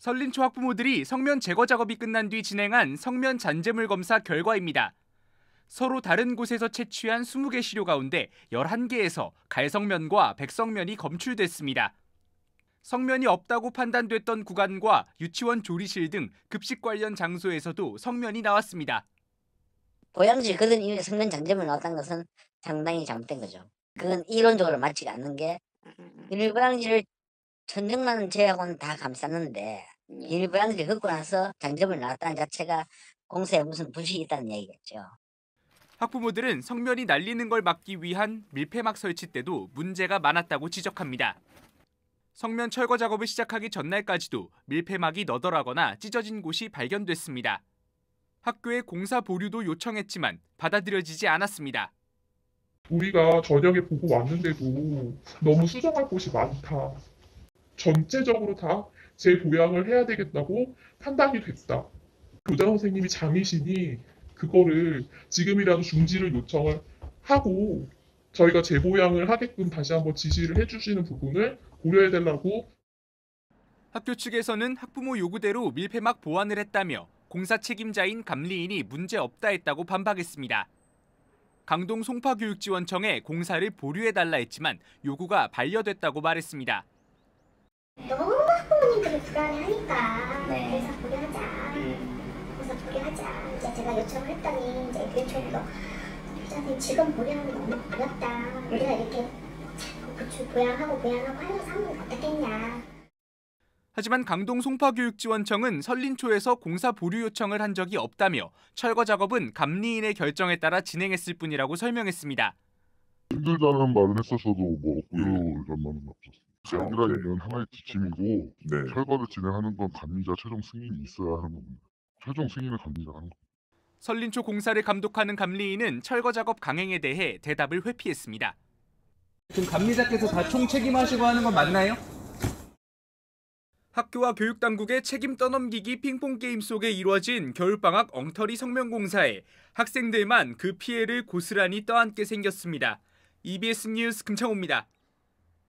설린초 학부모들이 성면 제거 작업이 끝난 뒤 진행한 성면 잔재물 검사 결과입니다. 서로 다른 곳에서 채취한 20개 시료 가운데 11개에서 갈성면과 백성면이 검출됐습니다. 성면이 없다고 판단됐던 구간과 유치원 조리실 등 급식 관련 장소에서도 성면이 나왔습니다. 보양질 그런 이유에 성면 잔재물 나왔다는 것은 상당히 잘못된 거죠. 그건 이론적으로 맞지가 않는 게 비닐보양지를 천정만 제하고는 다 감쌌는데 비닐보양지를 걷고 나서 잔재물 나왔다는 자체가 공사에 무슨 부실이 있다는 얘기겠죠. 학부모들은 성면이 날리는 걸 막기 위한 밀폐막 설치 때도 문제가 많았다고 지적합니다. 성면 철거 작업을 시작하기 전날까지도 밀폐막이 너덜하거나 찢어진 곳이 발견됐습니다. 학교에 공사 보류도 요청했지만 받아들여지지 않았습니다. 우리가 저녁에 보고 왔는데도 너무 수정할 곳이 많다. 전체적으로 다 재보양을 해야 되겠다고 판단이 됐다. 교장 선생님이 장이시니 그거를 지금이라도 중지를 요청을 하고 저희가 재보양을 하게끔 다시 한번 지시를 해주시는 부분을 고려해달라고. 학교 측에서는 학부모 요구대로 밀폐막 보완을 했다며 공사 책임자인 감리인이 문제없다 했다고 반박했습니다. 강동 송파교육지원청에 공사를 보류해달라 했지만 요구가 반려됐다고 말했습니다. 너무 학부모님들이 불안해하니까 그래서 보류하자. 그래서 보류하자. 이제 제가 요청을 했더니 이제 교육청에서 교장선생님 지금 보류하는 거 너무 어렵다. 우리가 이렇게 구출 보양하고 하면서 하면 어떻겠냐. 하지만 강동 송파교육지원청은 설린초에서 공사 보류 요청을 한 적이 없다며 철거 작업은 감리인의 결정에 따라 진행했을 뿐이라고 설명했습니다. 힘들다는 말은 했었어도 뭐 보류란 말은 없었어요. 가이드라인은 하나의 지침이고 철거를 진행하는 건 감리자 최종 승인이 있어야 하는 겁니다. 최종 승인은 감리자가 하는 겁니다. 설린초 공사를 감독하는 감리인은 철거 작업 강행에 대해 대답을 회피했습니다. 지금 감리자께서 다 총책임하시고 하는 건 맞나요? 학교와 교육당국의 책임 떠넘기기 핑퐁게임 속에 이루어진 겨울방학 엉터리 성면공사에 학생들만 그 피해를 고스란히 떠안게 생겼습니다. EBS 뉴스 금창호입니다.